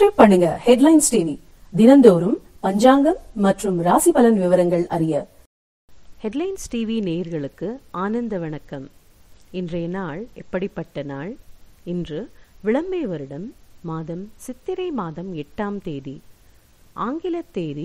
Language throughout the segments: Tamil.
சப்ஸ்கிரைப் பண்ணுங்க ஹெட்லைன்ஸ் டிவி. தினந்தோறும் பஞ்சாங்கம் மற்றும் ராசி பலன் விவரங்கள் அறிய. ஹெட்லைன்ஸ் டிவி நேயர்களுக்கு ஆனந்த வணக்கம். இன்றைய நாள் எப்படிப்பட்ட நாள்? இன்று விளம்பை வருடம் மாதம் சித்திரை மாதம் 8ஆம் தேதி, ஆங்கில தேதி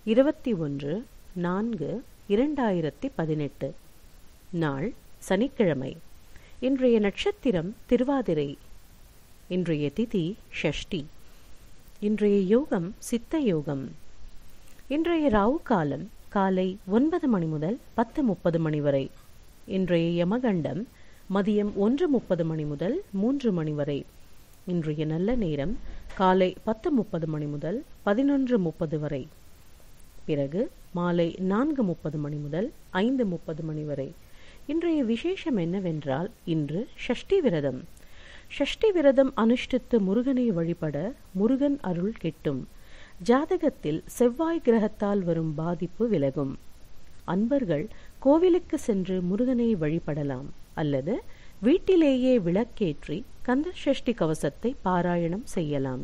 21/4/2018. நாள் சனிக்கிழமை. இன்றைய நட்சத்திரம் திருவாதிரை. இன்றைய திதி ஷஷ்டி. இன்றைய யோகம் சித்த யோகம். இன்றைய ராவு காலம் காலை 9 மணி முதல் 10:30 மணி வரை. இன்றைய யமகண்டம் மதியம் 1:30 மணி முதல் 3 மணி வரை. இன்றைய நல்ல நேரம் காலை 10:30 மணி முதல் 11:30 வரை. பிறகு மாலை 4:30 மணி முதல் 5:30 மணி வரை. இன்றைய விசேஷம் என்னவென்றால், இன்று ஷஷ்டி விரதம். ஷஷ்டி விரதம் அனுஷ்டித்து முருகனை வழிபட முருகன் அருள் கிட்டும். ஜாதகத்தில் செவ்வாய் கிரகத்தால் வரும் பாதிப்பு விலகும். அன்பர்கள் கோவிலுக்கு சென்று முருகனை வழிபடலாம் அல்லது வீட்டிலேயே விளக்கேற்றி கந்த சஷ்டி கவசத்தை பாராயணம் செய்யலாம்.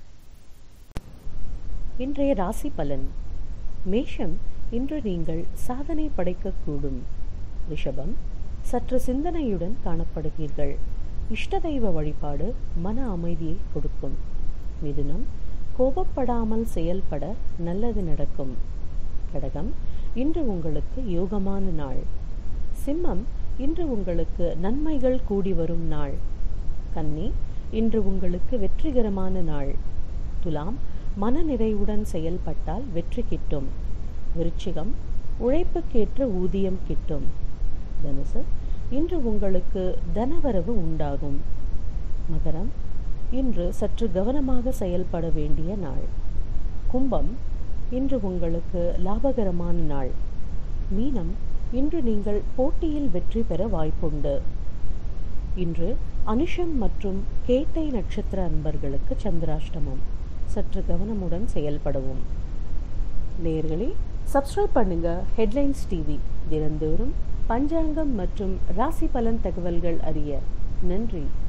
இன்றைய ராசி பலன். மேஷம், இன்று நீங்கள் சாதனை படைக்கக்கூடும். ரிஷபம், சற்று சிந்தனையுடன் காணப்படுவீர்கள். இஷ்ட தெய்வ வழிபாடு மன அமைதியை கொடுக்கும். மிதுனம், கோபப்படாமல் செயல்பட நல்லது நடக்கும். கடகம், இன்று உங்களுக்கு யோகமான நாள். சிம்மம், இன்று உங்களுக்கு நன்மைகள் கூடி வரும் நாள். கன்னி, இன்று உங்களுக்கு வெற்றிகரமான நாள். துலாம், மன நிறைவுடன் செயல்பட்டால் வெற்றி கிட்டும். விருச்சிகம், உழைப்புக்கேற்ற ஊதியம் கிட்டும். தனுசு, இன்று உங்களுக்கு தனவரவு உண்டாகும். மகரம், இன்று சற்று கவனமாக செயல்பட வேண்டிய நாள். கும்பம், இன்று உங்களுக்கு லாபகரமான நாள். மீனம், இன்று நீங்கள் போட்டியில் வெற்றி பெற வாய்ப்புண்டு. இன்று அனுஷம் மற்றும் கேட்டை நட்சத்திர அன்பர்களுக்கு சந்திராஷ்டமம். சற்று கவனமுடன் செயல்படவும். நேயர்களே, சப்ஸ்கிரைப் பண்ணுங்க ஹெட்லைன்ஸ் டிவி. தினந்தோறும் பஞ்சாங்கம் மற்றும் ராசி பலன் தகவல்கள் அறிய. நன்றி.